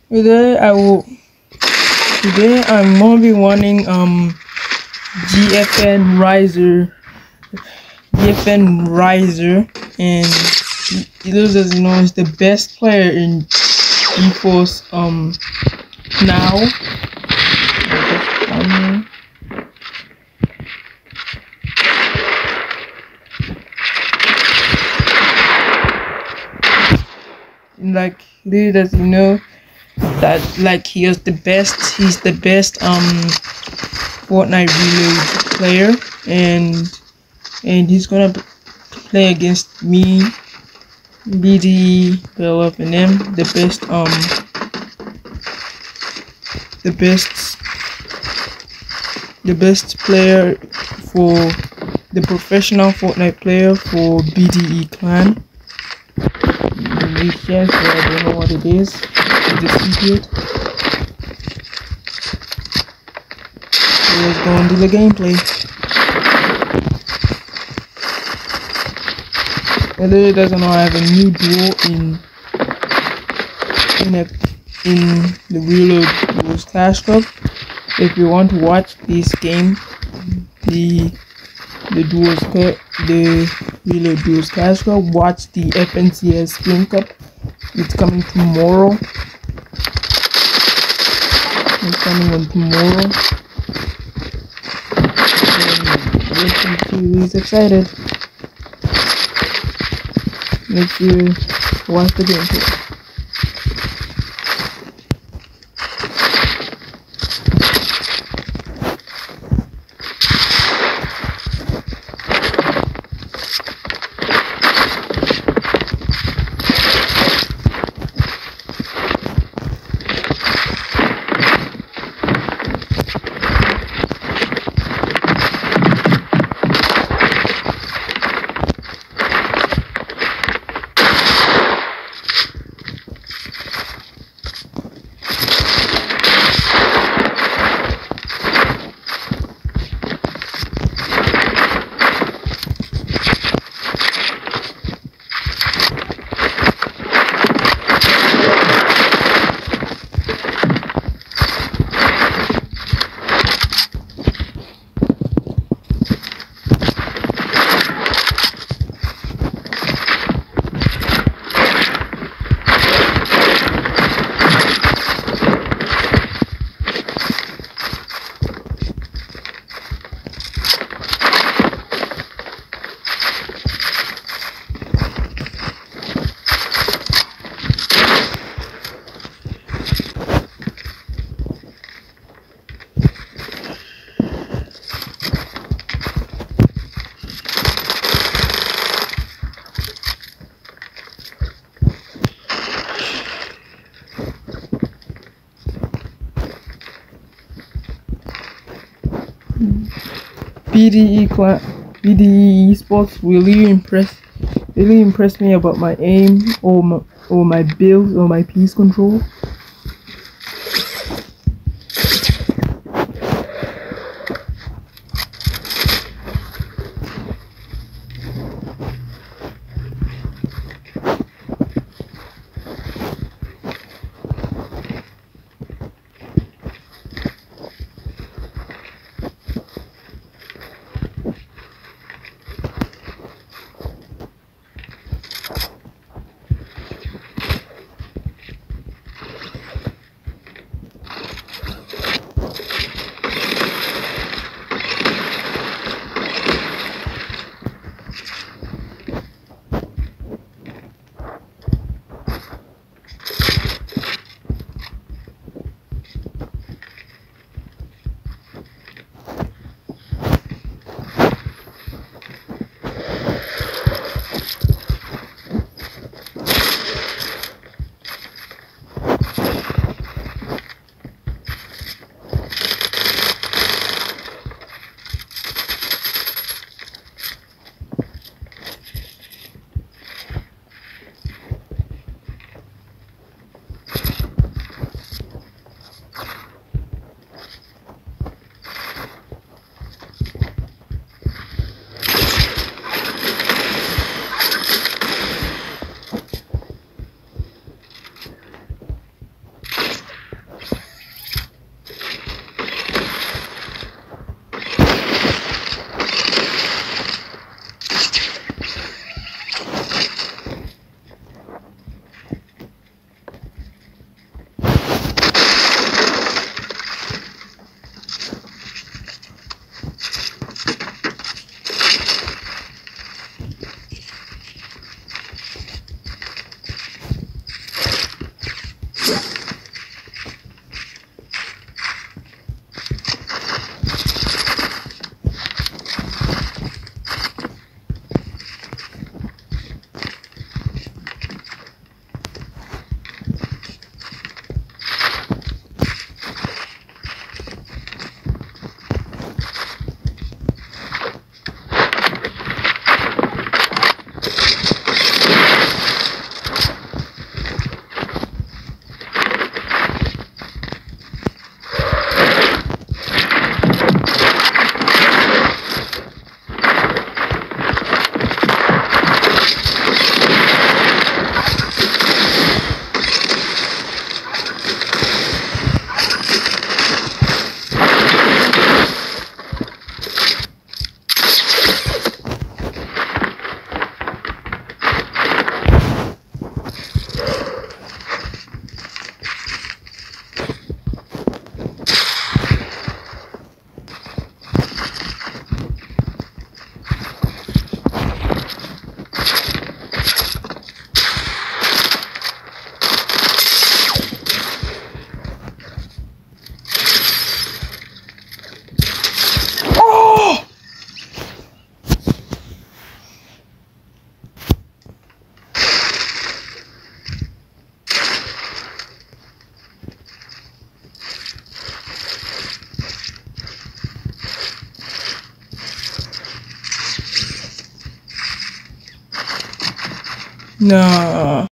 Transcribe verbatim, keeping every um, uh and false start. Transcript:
Today I will. Today I'm gonna be running um G F N Riser, G F N Riser, and he those as you know is the best player in GeForce um now. Um, like little does you know that like he is the best. He's the best um Fortnite Reload player, and and he's gonna play against me, B D, Bell F and M, the best um the best the best player for the professional Fortnite player for B D E clan. We share, so I don't know what it is. It's a secret. So let's go into the gameplay. Although it doesn't know I have a new duo in in a in the Reload Duos Clash Cup. If you want to watch this game, the the duos the Reload Duos Clash Cup, watch the F N C S Game Cup. It's coming tomorrow. It's coming on tomorrow. And he's excited. Make sure you watch the gameplay. B D E clan, B D E Esports really impressed, really impressed me about my aim or my, or my build or my piece control. No.